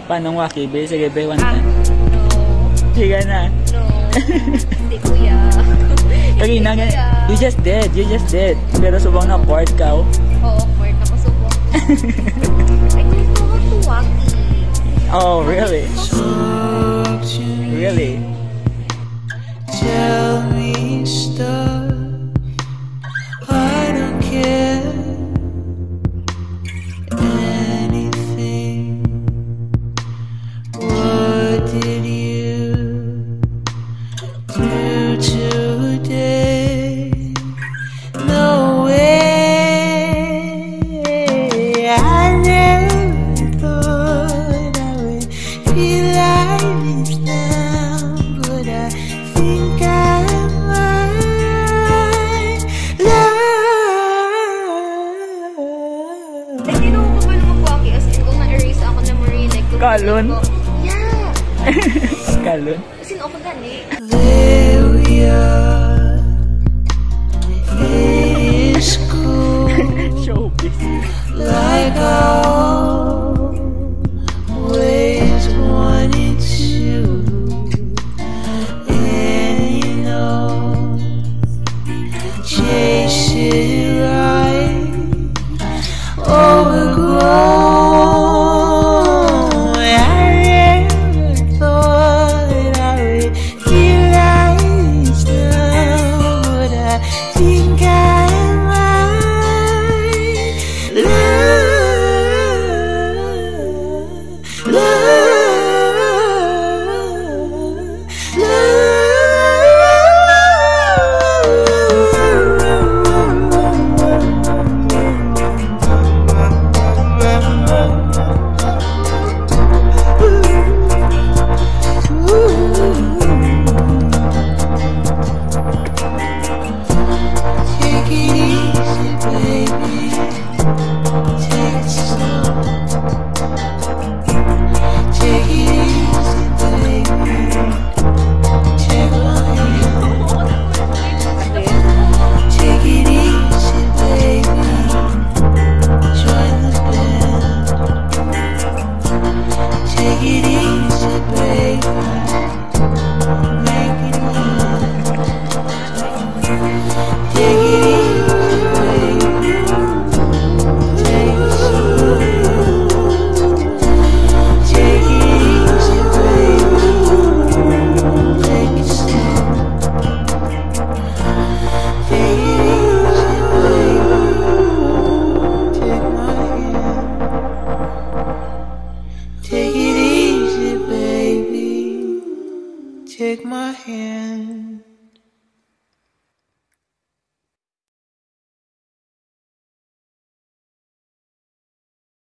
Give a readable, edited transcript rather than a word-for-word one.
Paano Waki, be? Sige, be, one No. time. Sige na. No. Hindi, kuya. Karina, Hindi, kuya. you just did. Pero subang na port ka, oh. Oo, awkward. Nakasubok. I don't know how to Waki. Oh, really? Really? Tell me stuff. I don't care. Anything. What did you do today? No way. I never thought I would feel like this now, but I think I might love. Like, ginawa ko ba na mag-Waki? As in, kung na-erase ako na Marie, like, kung Kalon? Yeah. Kalon? As in, ako dali. There we are. It's cool. Showbiz. Like I always wanted to. And you know, chase it right, overgrown. I never thought I would feel like this now, but I think I might Take it easy, baby. Take it slow. Take it easy, baby. Take my hand. Take it easy, baby. Join the band. Take it easy, baby. Make it last. Take it easy, baby. Take it slow. Take it easy, baby. Take it slow. Take it easy, baby. Take my hand. Take it easy, baby. Take my hand.